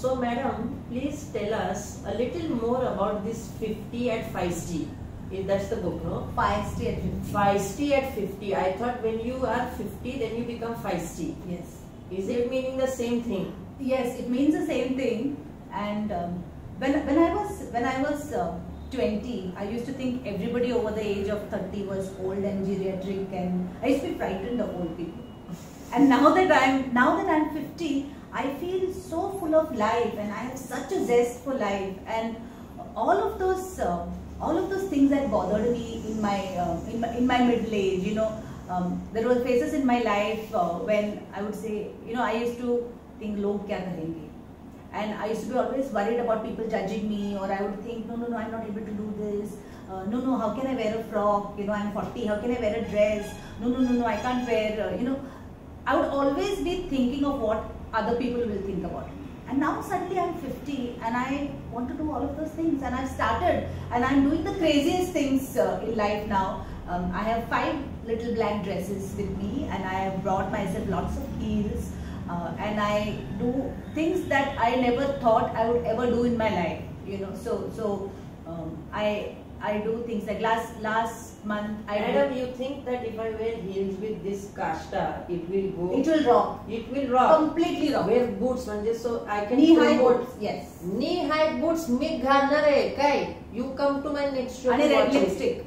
So madam, please tell us a little more about this 50 at feisty. That's the book, no? Feisty at 50. Feisty at 50. I thought when you are 50, then you become feisty. Yes. Is it meaning the same thing? Yes, it means the same thing. And when I was 20, I used to think everybody over the age of 30 was old and geriatric, and I used to be frightened of old people. And now that I'm 50, I feel so full of life, and I have such a zest for life, and all of those things that bothered me in my middle age, you know, there were phases in my life when I would say, you know, I used to think, log kya karenge? And I used to be always worried about people judging me, or I would think, no, I'm not able to do this. No, how can I wear a frock? You know, I'm 40, how can I wear a dress? No, I can't wear, you know. I would always be thinking of what other people will think about me. And now suddenly I'm 50 and I want to do all of those things, and I've started, and I'm doing the craziest things in life now. I have 5 little black dresses with me, and I have brought myself lots of heels, and I do things that I never thought I would ever do in my life, you know. So I do things like last month. Madam, you think that if I wear heels with this kashta, it will go? It will rock. It will rock. Completely rock. Wear boots म्हणजे so I can knee-high boots. Yes. Knee-high boots मी घालणार आहे काय? You come to my next show. And a red lipstick.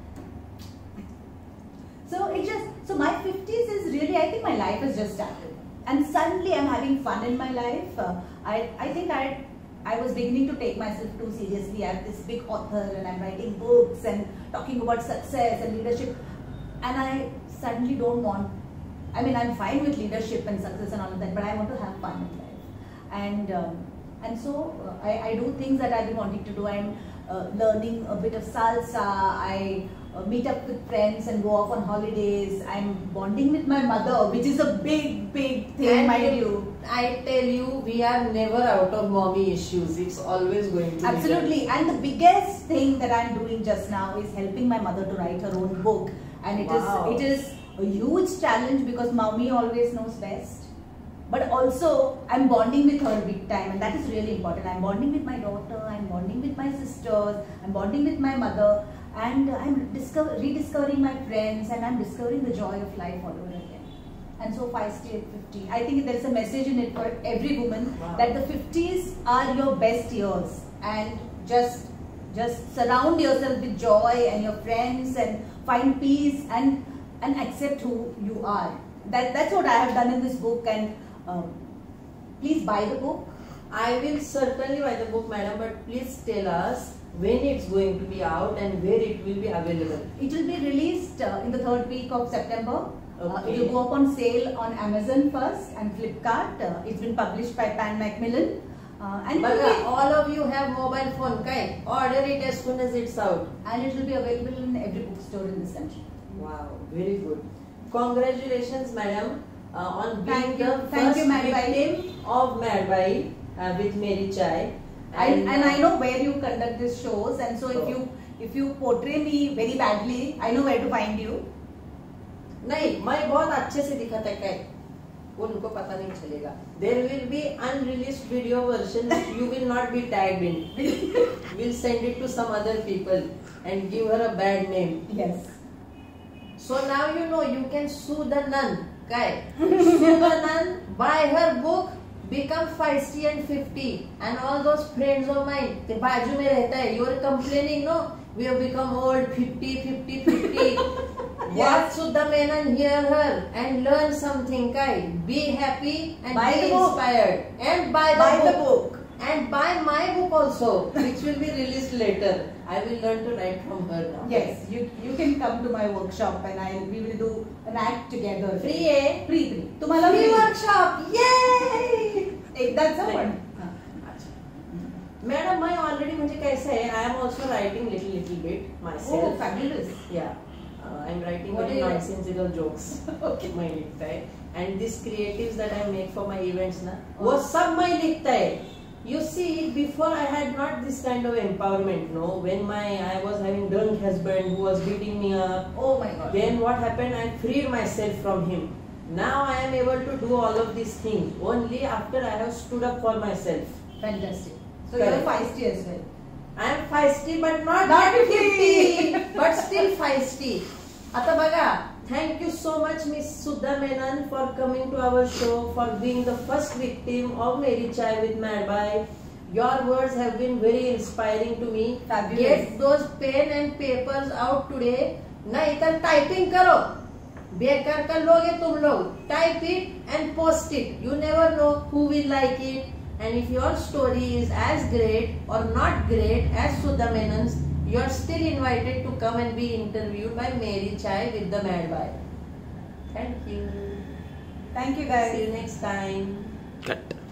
So my 50s is really, I think my life has just started, and suddenly I'm having fun in my life. I think I was beginning to take myself too seriously. I'm this big author and I'm writing books and talking about success and leadership, and I suddenly don't want, I mean, I'm fine with leadership and success and all of that, but I want to have fun in life. And so I do things that I've been wanting to do. I'm learning a bit of salsa. I meet up with friends and go off on holidays. I'm bonding with my mother, which is a big thing, mind you. I tell you, we are never out of mommy issues. It's always going to absolutely be there. And the biggest thing that I'm doing just now is helping my mother to write her own book, and it is a huge challenge because mommy always knows best. But also I'm bonding with her big time, and that is really important. I'm bonding with my daughter, I'm bonding with my sisters, I'm bonding with my mother, and I'm rediscovering my friends, and I'm discovering the joy of life all over again. And so feisty at 50. I think there's a message in it for every woman. Wow. That the 50s are your best years, and just surround yourself with joy and your friends, and find peace and accept who you are. That's what I have done in this book, and please buy the book. I will certainly buy the book, madam, but please tell us when it's going to be out and where it will be available. It will be released in the 3rd week of September. Okay. It will go up on sale on Amazon first and Flipkart. It's been published by Pan Macmillan. But all of you have mobile phone, kai? Order it as soon as it's out. And it will be available in every bookstore in this country. Wow, very good. Congratulations, madam, on being the first victim of MadBai with Meri Chai. And I know where you conduct these shows, and so if you portray me very badly, I know where to find you. नहीं, मैं बहुत अच्छे से दिखाता है क्या? उनको पता नहीं चलेगा. There will be unreleased video version which you will not be tagged in. We'll send it to some other people and give her a bad name. Yes. So now you know you can sue the nun. Kai, sue the nun, buy her book, become feisty and 50, and all those friends of mine, they बाजू में रहता है. You are complaining, no? We have become old, 50. Watch Sudha Menon, hear her, and learn something. Kai, be happy and be inspired, and buy the book. And buy my book also, which will be released later. I will learn to write from her now. Yes, you can come to my workshop, and we will do an act together. Free, eh? Free. Free workshop! Yay! That's a one. Madam, I already I am also writing little bit myself. Oh, fabulous! Yeah, I am writing very nonsensical jokes. Okay. मैं लिखता है, and these creatives that I make for my events ना, वो सब मैं लिखता है. You see, before I had not this kind of empowerment, no. When I was having drunk husband who was beating me up. Oh my God. Then what happened? I freed myself from him. Now I am able to do all of these things only after I have stood up for myself. Fantastic. So Correct. you're feisty as well. I am feisty but not Not 50 but still feisty. आता बघा, thank you so much Miss Sudha Menon for coming to our show, for being the first victim of Meri Chai with MadBai. Your words have been very inspiring to me. Fabulous. Get those pen and papers out today. नहीं तो typing करो. बेकार का लोगे तुम लोग. Type it and post it. You never know who will like it. And if your story is as great or not great as Sudha Menon's, you are still invited to come and be interviewed by Meri Chai with the MadBai. Thank you. Thank you guys. See you next time. Cut.